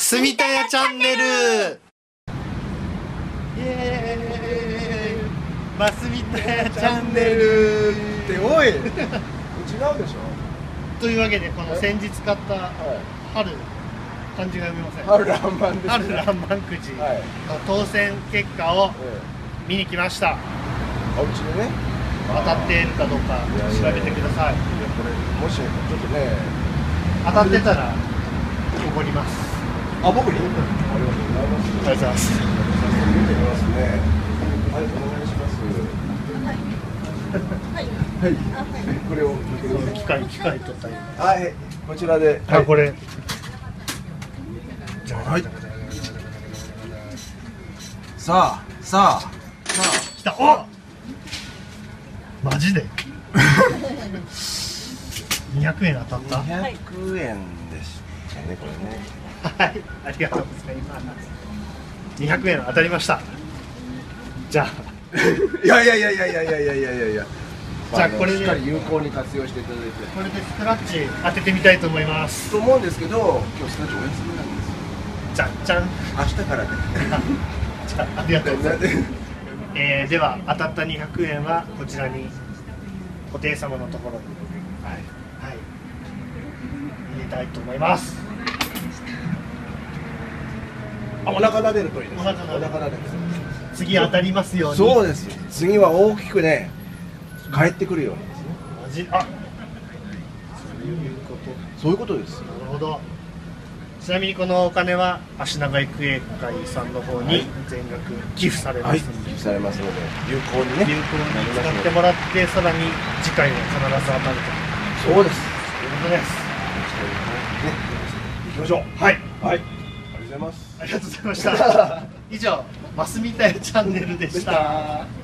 住田屋チャンネル。イエーイ、マスミタヤチャンネルっておい違うでしょ。 というわけで、この先日買った春、漢字が読めません。 春らんまんですね。 春らんまんくじの当選結果を見に来ました。 あ、うちでね、 当たっているかどうか調べてください。 いや、これもしちょっとね、 当たってたらおごります。 あ、僕にありがとうございます。 ありがとうございます。 早速見てみますね。はい、お願いします。はい、これを機械取ったり。 はい、こちらで。 あ、これ。 はい。さあ。 来た。お。マジで。200円当たった。 200円でしたね、これね。 はい、ありがとうございます。200円当たりました。じゃあ。 いや。 じゃあこれでしっかり有効に活用していただいて。 これでスクラッチ当ててみたいと思います。 と思うんですけど、今日スタジオお休みなんですよ。 じゃんじゃん。 明日からね。 じゃあ、ありがとうございます。では当たった200円はこちらに固定様のところに入れたいと思います。 あ、お腹撫でるといいです。 お腹撫でる撫でる。 次当たりますように。 そうです。次は大きくね、帰ってくるようにですね。 マジ、あ、 そういうことです。 なるほど。ちなみにこのお金は足長育英会さんの方に全額寄付されますので、 寄付されますので、有効にね、 有効に使ってもらって、さらに次回は必ず当たると。 そうです。 いうことです。 行きましょう。 はい。 ありがとうございます。 ありがとうございました。以上、マスミタヤチャンネルでした。